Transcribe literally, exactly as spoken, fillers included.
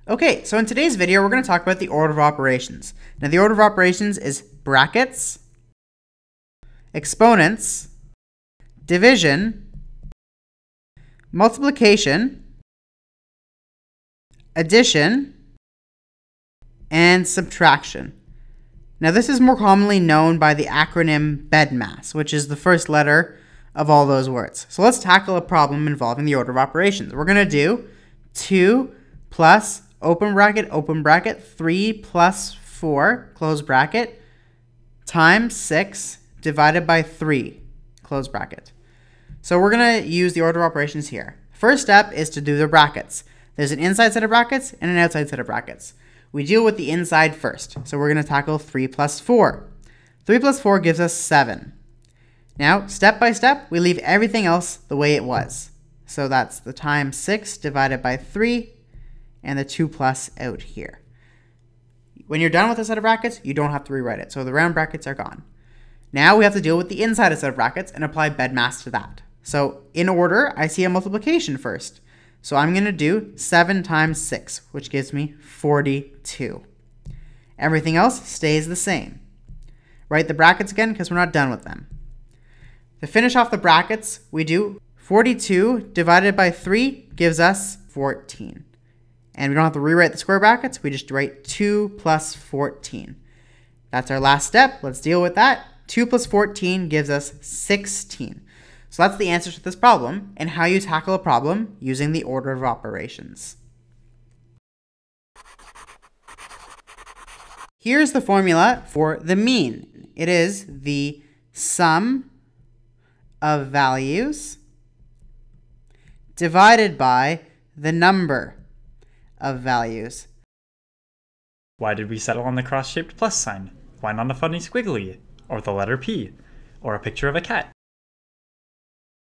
Okay, so in today's video, we're going to talk about the order of operations. Now, the order of operations is brackets, exponents, division, multiplication, addition, and subtraction. Now, this is more commonly known by the acronym BEDMAS, which is the first letter of all those words. So let's tackle a problem involving the order of operations. We're going to do two plus open bracket, open bracket, three plus four, close bracket, times six divided by three, close bracket. So we're going to use the order of operations here. First step is to do the brackets. There's an inside set of brackets and an outside set of brackets. We deal with the inside first. So we're going to tackle three plus four. three plus four gives us seven. Now, step by step, we leave everything else the way it was. So that's the times six divided by three, and the two plus out here. When you're done with the set of brackets, you don't have to rewrite it. So the round brackets are gone. Now we have to deal with the inside of set of brackets and apply BEDMAS to that. So in order, I see a multiplication first. So I'm going to do seven times six, which gives me forty-two. Everything else stays the same. Write the brackets again because we're not done with them. To finish off the brackets, we do forty-two divided by three gives us fourteen. And we don't have to rewrite the square brackets. We just write two plus fourteen. That's our last step. Let's deal with that. two plus fourteen gives us sixteen. So that's the answer to this problem and how you tackle a problem using the order of operations. Here's the formula for the mean. It is the sum of values divided by the number of values. Why did we settle on the cross-shaped plus sign? Why not a funny squiggly? Or the letter P? Or a picture of a cat?